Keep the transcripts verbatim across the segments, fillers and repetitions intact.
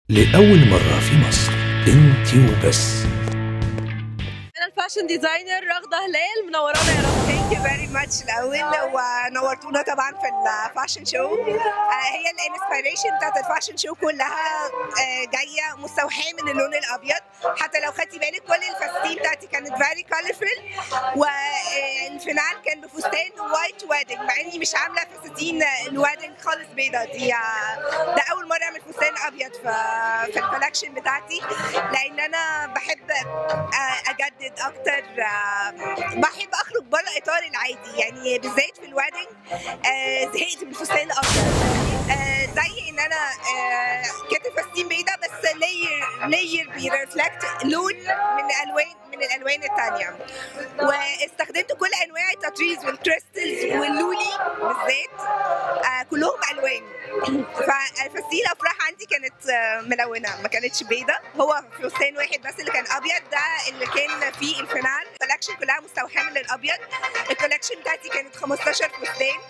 لأول مرة في مصر انتي وبس. انا الفاشن ديزاينر رغده هلال، منورانا يا رغده. ثانك يو فيري ماتش الاول، ونورتونا طبعا في الفاشن شو. هي الانسبيريشن بتاعت الفاشن شو كلها جايه مستوحاه من اللون الابيض، حتى لو خدتي بالك كل الفساتين بتاعتي كانت فيري كولرفل، والفينال كان بفستان وايت ويدنج، مع اني مش عامله فساتين الويدنج خالص بيضه. دي ده اول مره اعمل فستان ابيض في في الكولكشن بتاعتي، لان انا بحب اجدد اكتر، بحب اخرج بره اطار العادي، يعني بالذات في الويدنج زهقت من الفستان الابيض. زي ان انا كانت فساتين بيضاء بس لاير لاير بيرفلكت لون من الالوان من الالوان الثانيه، واستخدمت كل انواع التطريز والكريستلز واللولي بالذات، كلهم الوان. فالفساتين الافراح عندي كانت ملونه، ما كانتش بيضاء، هو فستان واحد بس اللي كان ابيض، ده اللي كان فيه الفينال. الكولكشن كلها مستوحاه من الابيض. الكولكشن بتاعتي كانت خمستاشر فستان،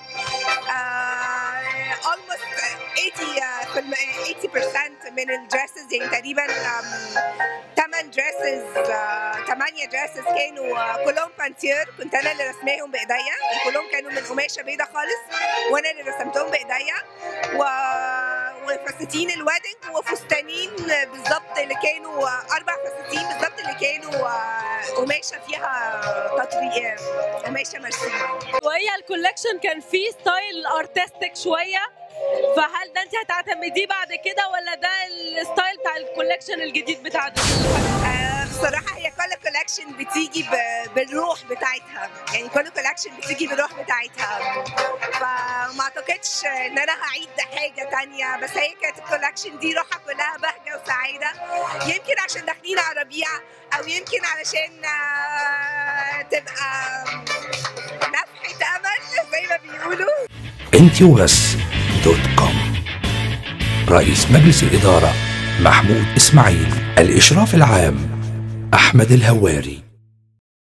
almost ثمانين بالمية من الدريسز، يعني تقريبا ثمانية دريسز ثمانية دريسز كانوا كلهم بانتير، كنت انا اللي رسماهم بايديا، كلهم كانوا من قماشه بيضاء خالص وانا اللي رسمتهم بايديا، و وفساتين الويدنج وفستانين بالظبط اللي كانوا اربع فساتين بالظبط اللي كانوا قماشه فيها تطريق، قماشه مرسومه. وهي الكولكشن كان فيه ستايل ارتستيك شويه، فهل ده انت هتعتمديه بعد كده ولا ده الستايل بتاع الكولكشن الجديد بتاع دلوقتي؟ آه بصراحه هي كل كولكشن بتيجي بالروح بتاعتها، يعني كل كولكشن بتيجي بالروح بتاعتها، فما اعتقدش ان انا هعيد حاجه ثانيه، بس هي كانت الكولكشن دي روحها كلها بهجه وسعاده، يمكن عشان داخلين على ربيع، او يمكن علشان آه تبقى نفحه امل زي ما بيقولوا. انتي وبس دوت كوم. رئيس مجلس الإدارة محمود إسماعيل. الإشراف العام أحمد الهواري.